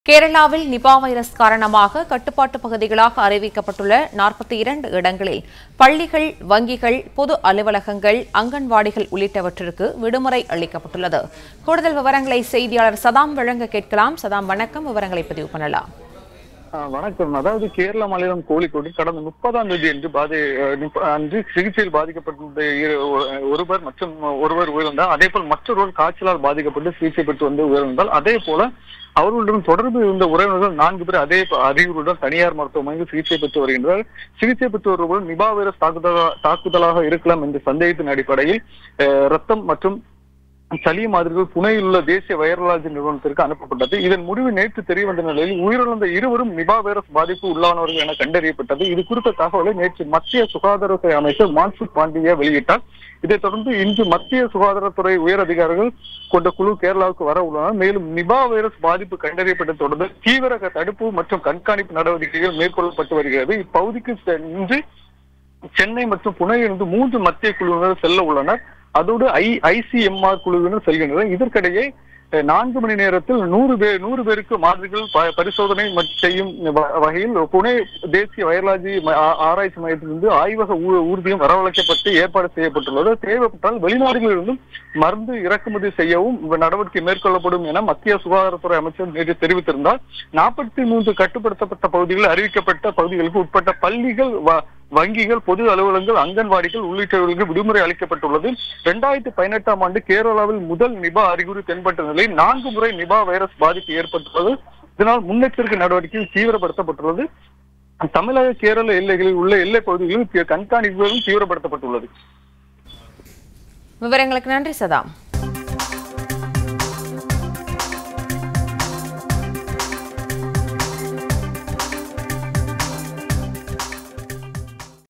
கேரளாவில் Nipah virus காரணமாக கட்டுப்பாட்டு பகுதிகளாக அறிவிக்கப்பட்டுள்ள 42 இடங்களில் பள்ளிகள், வங்கிகள், பொது அலுவலகங்கள், அங்கன்வாடிகள் உள்ளிட்டவற்றிற்கு விடுமுறை அளிக்கப்பட்டுள்ளது. கூடுதல் விவரங்களை செய்தியாளர் சதாம் வழங்க கேட்கலாம். சதாம், வணக்கம். விவரங்களை பதிவு பண்ணலாம். வணக்கம். அதாவது கேரள மாநிலம் கோழிக்கோட்டில் கடந்த 30ஆம் தேதி அன்று சிகிச்சையில் பாதிக்கப்பட்ட ஒருவர் மற்றும் ஒருவர் உயிரிழந்தார். அதே போல் மற்றொருவர் காய்ச்சலால் பாதிக்கப்பட்டு சிகிச்சை பெற்று வந்து உயிரிழந்தால். அதே போல அவர்களுடன் தொடர்பு இருந்த உறவினர்கள் 4 பேர் அதே அறிகுறியுடன் தனியார் மருத்துவமனையில் சிகிச்சை பெற்று வருகின்றனர். சிகிச்சை பெற்று வருபவர்கள் நிபா வைரஸ் தாக்குதலாக இருக்கலாம் என்ற சந்தேகத்தின் அடிப்படையில் ரத்தம் மற்றும் சளி மாதிரிகள் புனேயில் உள்ள தேசிய வைரலாஜி நிறுவனத்திற்கு அனுப்பப்பட்டது. இதன் முடிவு நேற்று தெரிய வந்த நிலையில் உயிரிழந்த இருவரும் நிபா வைரஸ் பாதிப்பு உள்ளானவர்கள் என கண்டறியப்பட்டது. இது குறித்த தகவலை நேற்று மத்திய சுகாதாரத்துறை அமைச்சர் மான்சுக் பாண்டியா வெளியிட்டார். இதைத் தொடர்ந்து இன்று மத்திய சுகாதாரத்துறை உயர் அதிகாரிகள் கொண்ட குழு கேரளாவுக்கு வர உள்ளனர். மேலும் நிபா வைரஸ் பாதிப்பு கண்டறியப்பட்ட தொடர்ந்து தீவிர தடுப்பு மற்றும் கண்காணிப்பு நடவடிக்கைகள் மேற்கொள்ளப்பட்டு வருகிறது. இப்பகுதிக்கு இன்று சென்னை மற்றும் புனேயிலிருந்து 3 மத்திய குழுவினர் செல்ல உள்ளனர். அதோடு ஐசிஎம்ஆர் குழுவினர் செல்கின்றனர். இதற்கிடையே 4 மணி நேரத்தில் 100 பேருக்கு மாதிரிகள் பரிசோதனை செய்யும் வகையில் புனே தேசிய வைரலாஜி ஆராய்ச்சி மையத்திலிருந்து ஆய்வக ஊர்தியும் வரவழைக்கப்பட்டு ஏற்பாடு செய்யப்பட்டுள்ளது. தேவைப்பட்டால் வெளிநாடுகளில் இருந்தும் மருந்து இறக்குமதி செய்யவும் நடவடிக்கை மேற்கொள்ளப்படும் என மத்திய சுகாதாரத்துறை அமைச்சர் நேற்று தெரிவித்திருந்தார். 43 கட்டுப்படுத்தப்பட்ட பகுதிகளில் அறிவிக்கப்பட்ட பகுதிகளுக்கு உட்பட்ட பள்ளிகள், வங்கிகள், பொது அலுவலகங்கள், அங்கன்வாடிகள் உள்ளிட்டவர்களுக்கு விடுமுறை அளிக்கப்பட்டுள்ளது. 2018ஆம் ஆண்டு கேரளாவில் முதல் நிபா அறிகுறி தென்பட்ட நிலையில் 4 முறை நிபா வைரஸ் பாதிப்பு ஏற்பட்டுள்ளது. இதனால் முன்னெச்சரிக்கை நடவடிக்கைகள் தீவிரப்படுத்தப்பட்டுள்ளது. தமிழக, கேரள எல்லைகளில் உள்ள எல்லை பகுதிகளில் கண்காணிப்புகளும் தீவிரப்படுத்தப்பட்டுள்ளது. விவரங்களுக்கு நன்றி சதாம்.